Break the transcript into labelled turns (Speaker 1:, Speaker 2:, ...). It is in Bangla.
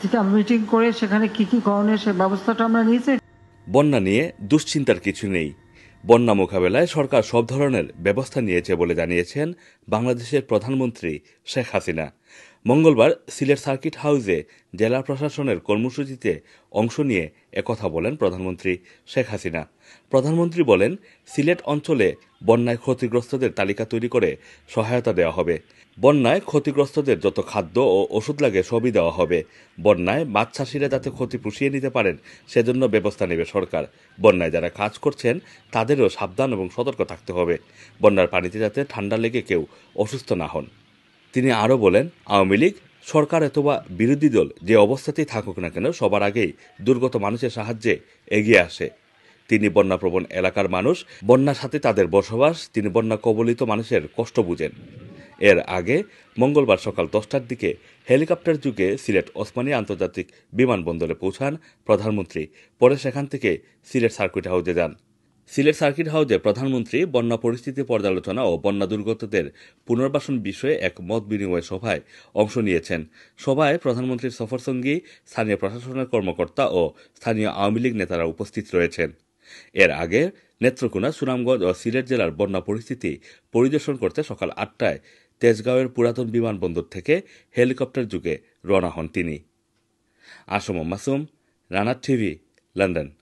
Speaker 1: থেকে মিটিং করে সেখানে কি কি করণীয় সে ব্যবস্থাটা আমরা নিয়েছি।
Speaker 2: বন্যা নিয়ে দুশ্চিন্তার কিছু নেই। বন্যা মোকাবেলায় সরকার সব ধরনের ব্যবস্থা নিয়েছে বলে জানিয়েছেন বাংলাদেশের প্রধানমন্ত্রী শেখ হাসিনা। মঙ্গলবার সিলেট সার্কিট হাউসে জেলা প্রশাসনের কর্মসূচিতে অংশ নিয়ে একথা বলেন প্রধানমন্ত্রী শেখ হাসিনা। প্রধানমন্ত্রী বলেন, সিলেট অঞ্চলে বন্যায় ক্ষতিগ্রস্তদের তালিকা তৈরি করে সহায়তা দেওয়া হবে। বন্যায় ক্ষতিগ্রস্তদের যত খাদ্য ও ওষুধ লাগে সবই দেওয়া হবে। বন্যায় মাছ চাষিরা যাতে ক্ষতি পুষিয়ে নিতে পারেন সেজন্য ব্যবস্থা নেবে সরকার। বন্যায় যারা কাজ করছেন তাদেরও সাবধান এবং সতর্ক থাকতে হবে, বন্যার পানিতে যাতে ঠান্ডা লেগে কেউ অসুস্থ না হন। তিনি আরও বলেন, আওয়ামী লীগ সরকার অথবা বিরোধী দল যে অবস্থাতেই থাকুক না কেন সবার আগেই দুর্গত মানুষের সাহায্যে এগিয়ে আসে। তিনি বন্যাপ্রবণ এলাকার মানুষ, বন্যার সাথে তাদের বসবাস, তিনি বন্যা কবলিত মানুষের কষ্ট বুঝেন। এর আগে মঙ্গলবার সকাল 10টার দিকে হেলিকপ্টার যুগে সিলেট ওসমানী আন্তর্জাতিক বিমানবন্দরে পৌঁছান প্রধানমন্ত্রী। পরে সেখান থেকে সিলেট সার্কিট হাউসে যান। সিলেট সার্কিট হাউসে প্রধানমন্ত্রী বন্যা পরিস্থিতি পর্যালোচনা ও বন্যা দুর্গতদের পুনর্বাসন বিষয়ে এক মত বিনিময় সভায় অংশ নিয়েছেন। সভায় প্রধানমন্ত্রীর সফরসঙ্গী, স্থানীয় প্রশাসনের কর্মকর্তা ও স্থানীয় আওয়ামী লীগ নেতারা উপস্থিত রয়েছেন। এর আগে নেত্রকোনা, সুনামগঞ্জ ও সিলেট জেলার বন্যা পরিস্থিতি পরিদর্শন করতে সকাল 8টায় তেজগাঁওয়ের পুরাতন বিমানবন্দর থেকে হেলিকপ্টার যুগে রওনা হন তিনি। Assam Masum, Rana TV, London.